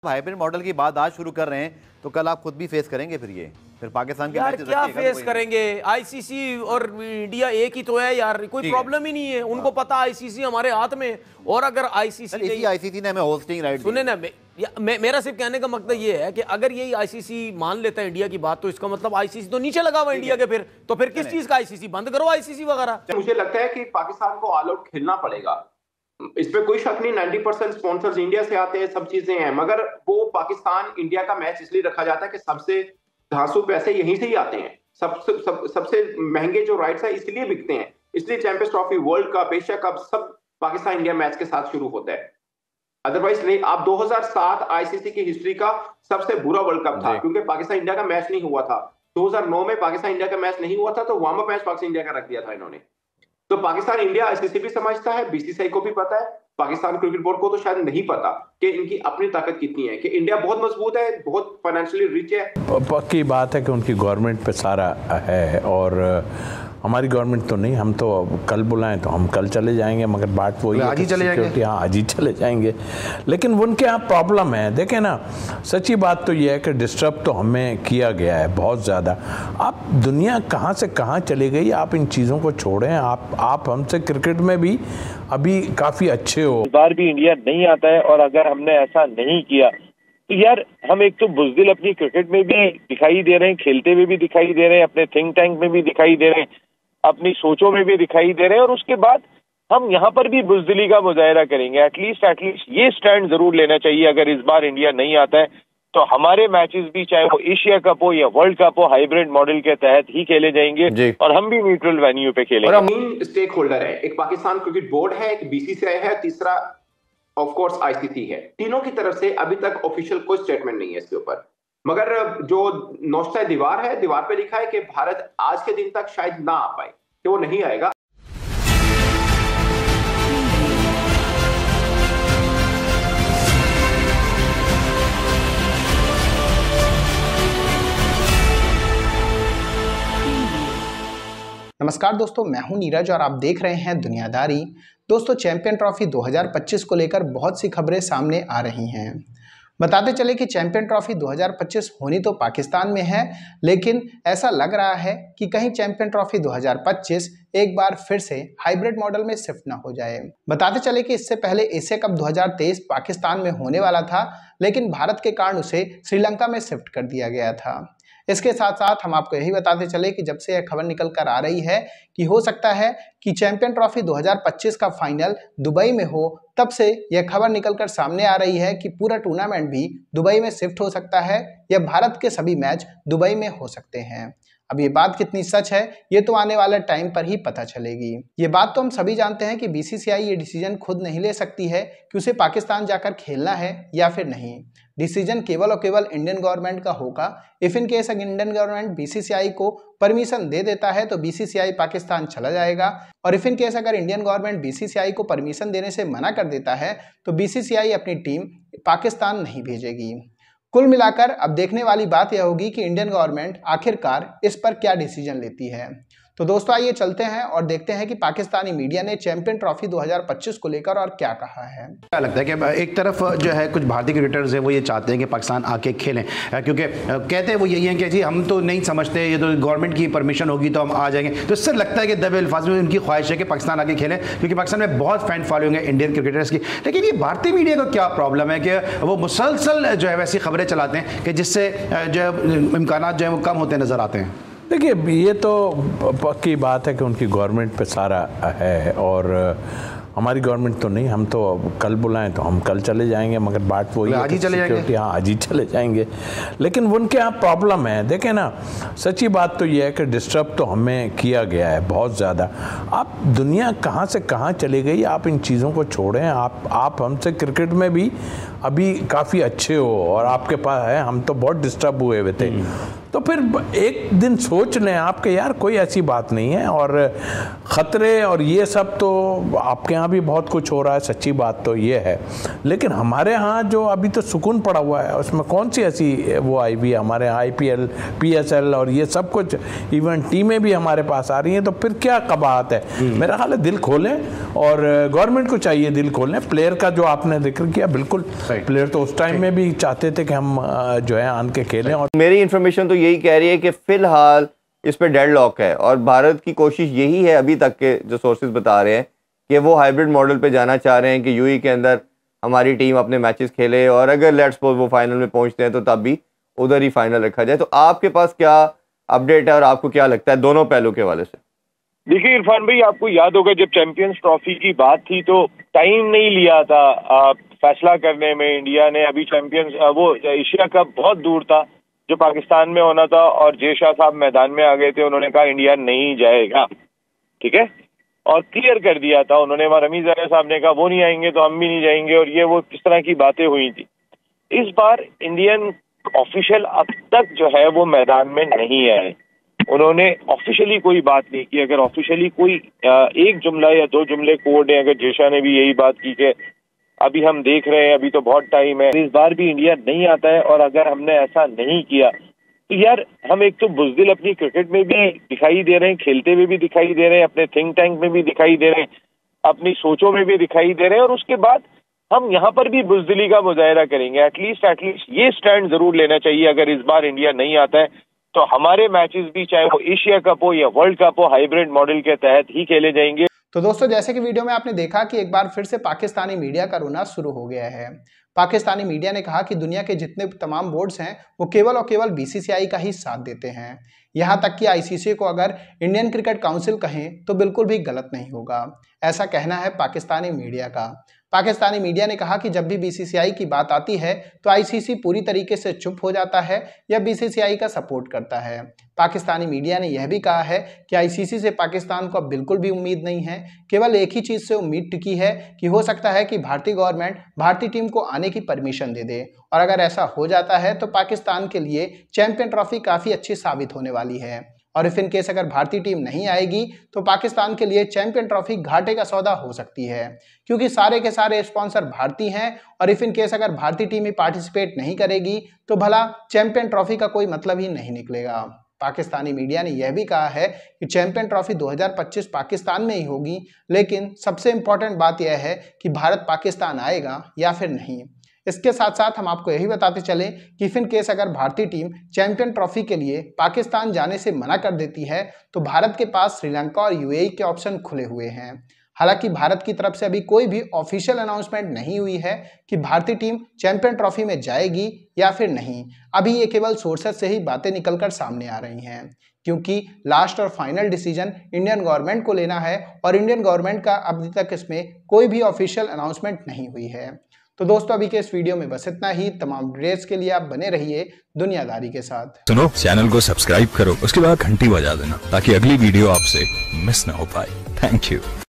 Hybrid model की बात आज शुरू कर रहे हैं तो कल आप खुद भी फेस करेंगे फिर पाकिस्तान के यार क्या फेस करेंगे? आईसीसी और इंडिया एक ही तो है यार, कोई प्रॉब्लम ही नहीं है। उनको पता आईसीसी हमारे हाथ में, और अगर आईसीसी ने हमें होस्टिंग राइट सुने ना, मेरा सिर्फ कहने का मकसद ये है कि अगर यही आईसीसी मान लेता है इंडिया की बात, तो इसका मतलब आईसीसी तो नीचे लगा हुआ इंडिया के, फिर किस चीज का आईसीसी? बंद करो आईसीसी वगैरह। मुझे लगता है कि पाकिस्तान को ऑल आउट खेलना पड़ेगा, इसमें कोई शक नहीं। 90% स्पॉन्सर्स इंडिया से आते हैं, सब चीजें हैं, मगर वो पाकिस्तान इंडिया का मैच इसलिए रखा जाता है कि सबसे धांसू पैसे यहीं से ही आते हैं। सबसे महंगे जो राइट्स है इसलिए बिकते हैं, इसलिए champions trophy, world cup, Asia cup सब पाकिस्तान इंडिया मैच के साथ शुरू होता है। अदरवाइज नहीं। आप 2007 आईसीसी की हिस्ट्री का सबसे बुरा वर्ल्ड कप था, क्योंकि पाकिस्तान इंडिया का मैच नहीं हुआ था। 2009 में पाकिस्तान इंडिया का मैच नहीं हुआ था, तो warm up match Pakistan India का रख दिया था इन्होंने। तो पाकिस्तान इंडिया आईसीसी भी समझता है, बीसीसीआई को भी पता है, पाकिस्तान क्रिकेट बोर्ड को तो शायद नहीं पता कि इनकी अपनी ताकत कितनी है, कि इंडिया बहुत मजबूत है, बहुत फाइनेंशियली रिच है। पक्की बात है कि उनकी गवर्नमेंट पे सारा है, और हमारी गवर्नमेंट तो नहीं। हम तो कल बुलाएं तो हम कल चले जाएंगे, मगर बात वही है, आज ही चले जाएंगे। हाँ, आज ही चले जाएंगे, लेकिन उनके यहाँ प्रॉब्लम है। देखें ना, सच्ची बात तो ये है कि डिस्टर्ब तो हमें किया गया है बहुत ज़्यादा। आप दुनिया कहाँ से कहाँ चली गई, आप इन चीज़ों को छोड़ें। आप हमसे क्रिकेट में भी अभी काफ़ी अच्छे हो। इस बार भी इंडिया नहीं आता है, और अगर हमने ऐसा नहीं किया तो यार हम एक तो बुज़दिल अपनी क्रिकेट में भी दिखाई दे रहे हैं, खेलते हुए भी दिखाई दे रहे हैं, अपने थिंक टैंक में भी दिखाई दे रहे हैं, अपनी सोचों में भी दिखाई दे रहे हैं, और उसके बाद हम यहाँ पर भी बुज़दिली का मुजाहिरा करेंगे। एटलीस्ट ये स्टैंड जरूर लेना चाहिए, अगर इस बार इंडिया नहीं आता है तो हमारे मैचेस भी, चाहे वो एशिया कप हो या वर्ल्ड कप हो, हाइब्रिड मॉडल के तहत ही खेले जाएंगे, और हम भी न्यूट्रल वेन्यू पे खेलेंगे। और तीन स्टेक होल्डर है, एक पाकिस्तान क्रिकेट बोर्ड है, एक बीसीसीआई है, तीसरा ऑफ कोर्स आईसीसी है। तीनों की तरफ से अभी तक ऑफिशियल कोई स्टेटमेंट नहीं है इसके ऊपर, मगर जो नौश्ता दीवार है, दीवार पे लिखा है कि भारत आज के दिन तक शायद ना आ पाए, कि वो नहीं आएगा। नमस्कार दोस्तों, मैं हूं नीरज और आप देख रहे हैं दुनियादारी। दोस्तों, चैंपियन ट्रॉफी 2025 को लेकर बहुत सी खबरें सामने आ रही हैं। बताते चले कि चैंपियन ट्रॉफी 2025 होनी तो पाकिस्तान में है, लेकिन ऐसा लग रहा है कि कहीं चैंपियन ट्रॉफी 2025 एक बार फिर से हाइब्रिड मॉडल में शिफ्ट ना हो जाए। बताते चले कि इससे पहले एशिया कप 2023 पाकिस्तान में होने वाला था, लेकिन भारत के कारण उसे श्रीलंका में शिफ्ट कर दिया गया था। इसके साथ साथ हम आपको यही बताते चले कि जब से यह खबर निकल कर आ रही है कि हो सकता है कि चैंपियन ट्रॉफी 2025 का फाइनल दुबई में हो, तब से यह खबर निकल कर सामने आ रही है कि पूरा टूर्नामेंट भी दुबई में शिफ्ट हो सकता है, या भारत के सभी मैच दुबई में हो सकते हैं। अब ये बात कितनी सच है, ये तो आने वाले टाइम पर ही पता चलेगी। ये बात तो हम सभी जानते हैं कि बीसीसीआई ये डिसीजन खुद नहीं ले सकती है कि उसे पाकिस्तान जाकर खेलना है या फिर नहीं। डिसीजन केवल और केवल इंडियन गवर्नमेंट का होगा। इफ इन केस अगर इंडियन गवर्नमेंट बीसीसीआई को परमिशन दे देता है तो बीसीसीआई पाकिस्तान चला जाएगा, और इफ इन केस अगर इंडियन गवर्नमेंट बीसीसीआई को परमिशन देने से मना कर देता है तो बीसीसीआई अपनी टीम पाकिस्तान नहीं भेजेगी। कुल मिलाकर अब देखने वाली बात यह होगी कि इंडियन गवर्नमेंट आखिरकार इस पर क्या डिसीजन लेती है। तो दोस्तों, आइए चलते हैं और देखते हैं कि पाकिस्तानी मीडिया ने चैंपियन ट्रॉफी 2025 को लेकर और क्या कहा है। क्या लगता है कि एक तरफ जो है कुछ भारतीय क्रिकेटर्स हैं वो ये चाहते हैं कि पाकिस्तान आके खेलें, क्योंकि कहते हैं वो यही है कि जी हम तो नहीं समझते, ये तो गवर्नमेंट की परमिशन होगी तो हम आ जाएंगे। तो इससे लगता है कि दबे अल्फाज में उनकी ख्वाहिश है कि पाकिस्तान आके खेलें, क्योंकि पाकिस्तान में बहुत फैन फॉलोइंग है इंडियन क्रिकेटर्स की। लेकिन ये भारतीय मीडिया को क्या प्रॉब्लम है कि वो मुसलसल जो है वैसी खबरें चलाते हैं कि जिससे जो इम्कान जो है वो कम होते नजर आते हैं। देखिए, ये तो पक्की बात है कि उनकी गवर्नमेंट पे सारा है, और हमारी गवर्नमेंट तो नहीं। हम तो कल बुलाएं तो हम कल चले जाएंगे, मगर बात वही है, आज ही चले जाएंगे। हाँ, आज ही चले जाएंगे, लेकिन उनके यहाँ प्रॉब्लम है। देखें ना, सच्ची बात तो ये है कि डिस्टर्ब तो हमें किया गया है बहुत ज़्यादा। आप दुनिया कहाँ से कहाँ चली गई, आप इन चीज़ों को छोड़ें। आप हमसे क्रिकेट में भी अभी काफ़ी अच्छे हो, और आपके पास है, हम तो बहुत डिस्टर्ब हुए हुए थे। तो फिर एक दिन सोच लें आपके, यार कोई ऐसी बात नहीं है, और ख़तरे और ये सब तो आपके यहाँ भी बहुत कुछ हो रहा है, सच्ची बात तो ये है। लेकिन हमारे यहाँ जो अभी तो सुकून पड़ा हुआ है, उसमें कौन सी ऐसी वो आई हुई है। हमारे यहाँ IPL, PSL और ये सब कुछ, इवन टीमें भी हमारे पास आ रही हैं, तो फिर क्या कबाहत है। मेरा ख्याल है दिल खोलें, और गवर्नमेंट को चाहिए दिल खोलें। प्लेयर का जो आपने जिक्र किया, बिल्कुल प्लेयर तो उस टाइम में भी चाहते थे कि हम जो है आन के खेलें। और मेरी इन्फॉर्मेशन तो यही कह रही है कि फिलहाल इस पे डेडलॉक है और भारत की कोशिश यही है, अभी तक के जो सोर्सेज बता रहे हैं कि वो हाइब्रिड मॉडल पे जाना चाह रहे हैं कि यूएई के अंदर हमारी टीम अपने मैचेस खेले और अगर लेट्स सपोज वो फाइनल में पहुंचते हैं तो तब भी उधर ही फाइनल रखा जाए। तो आपके पास क्या अपडेट है और आपको क्या लगता है दोनों पहलू के हवाले से? देखिए इरफान भाई, आपको याद होगा जब चैंपियंस ट्रॉफी की बात थी तो टाइम नहीं लिया था फैसला करने में इंडिया ने। अभी चैंपियंस वो एशिया कप बहुत दूर था जो पाकिस्तान में होना था और जय शाह साहब मैदान में आ गए थे, उन्होंने कहा इंडिया नहीं जाएगा, ठीक है, और क्लियर कर दिया था उन्होंने। वहां रमीज अली साहब ने कहा वो नहीं आएंगे तो हम भी नहीं जाएंगे, और ये वो किस तरह की बातें हुई थी। इस बार इंडियन ऑफिशियल अब तक जो है वो मैदान में नहीं आए, उन्होंने ऑफिशियली कोई बात नहीं की। अगर ऑफिशियली कोई एक जुमला या दो जुमले कोड है, अगर जेशा ने भी यही बात की कि अभी हम देख रहे हैं, अभी तो बहुत टाइम है, इस बार भी इंडिया नहीं आता है। और अगर हमने ऐसा नहीं किया तो यार हम एक तो बुजदिल अपनी क्रिकेट में भी दिखाई दे रहे हैं, खेलते हुए भी दिखाई दे रहे हैं, अपने थिंक टैंक में भी दिखाई दे रहे हैं, अपनी सोचों में भी दिखाई दे रहे हैं, और उसके बाद हम यहाँ पर भी बुजदिली का मुजाहरा करेंगे। एटलीस्ट ये स्टैंड जरूर लेना चाहिए, अगर इस बार इंडिया नहीं आता है तो हमारे मैचेस भी चाहे वो एशिया कप हो या वर्ल्ड कप हो हाइब्रिड मॉडल के तहत ही खेले जाएंगे। तो दोस्तों, जैसे कि वीडियो में आपने देखा कि एक बार फिर से पाकिस्तानी मीडिया का रोना शुरू हो गया है। पाकिस्तानी मीडिया ने कहा कि दुनिया के जितने तमाम बोर्ड्स हैं वो केवल और केवल बीसीसीआई का ही साथ देते हैं। यहाँ तक कि आईसीसी को अगर इंडियन क्रिकेट काउंसिल कहें तो बिल्कुल भी गलत नहीं होगा, ऐसा कहना है पाकिस्तानी मीडिया का। पाकिस्तानी मीडिया ने कहा कि जब भी बीसीसीआई की बात आती है तो आईसीसी पूरी तरीके से चुप हो जाता है या बीसीसीआई का सपोर्ट करता है। पाकिस्तानी मीडिया ने यह भी कहा है कि आईसीसी से पाकिस्तान को अब बिल्कुल भी उम्मीद नहीं है, केवल एक ही चीज़ से उम्मीद टिकी है कि हो सकता है कि भारतीय गवर्नमेंट भारतीय टीम को आने की परमिशन दे दे, और अगर ऐसा हो जाता है तो पाकिस्तान के लिए चैंपियन ट्रॉफी काफ़ी अच्छी साबित होने वाली है। और इफ इन केस अगर भारतीय टीम नहीं आएगी तो पाकिस्तान के लिए चैंपियन ट्रॉफी घाटे का सौदा हो सकती है, क्योंकि सारे के सारे स्पॉन्सर भारतीय हैं। और इफ इन केस अगर भारतीय टीम ही पार्टिसिपेट नहीं करेगी तो भला चैंपियन ट्रॉफी का कोई मतलब ही नहीं निकलेगा। पाकिस्तानी मीडिया ने यह भी कहा है कि चैंपियन ट्रॉफी 2025 पाकिस्तान में ही होगी, लेकिन सबसे इंपॉर्टेंट बात यह है कि भारत पाकिस्तान आएगा या फिर नहीं। इसके साथ साथ हम आपको यही बताते चलें कि इफ इन केस अगर भारतीय टीम चैंपियन ट्रॉफी के लिए पाकिस्तान जाने से मना कर देती है तो भारत के पास श्रीलंका और यूएई के ऑप्शन खुले हुए हैं। हालांकि भारत की तरफ से अभी कोई भी ऑफिशियल अनाउंसमेंट नहीं हुई है कि भारतीय टीम चैंपियन ट्रॉफी में जाएगी या फिर नहीं। अभी ये केवल सोर्सेज से ही बातें निकलकर सामने आ रही हैं, क्योंकि लास्ट और फाइनल डिसीजन इंडियन गवर्नमेंट को लेना है और इंडियन गवर्नमेंट का अभी तक इसमें कोई भी ऑफिशियल अनाउंसमेंट नहीं हुई है। तो दोस्तों, अभी के इस वीडियो में बस इतना ही। तमाम अपडेट्स के लिए आप बने रहिए दुनियादारी के साथ। सुनो, चैनल को सब्सक्राइब करो, उसके बाद घंटी बजा देना ताकि अगली वीडियो आपसे मिस ना हो पाए। Thank you.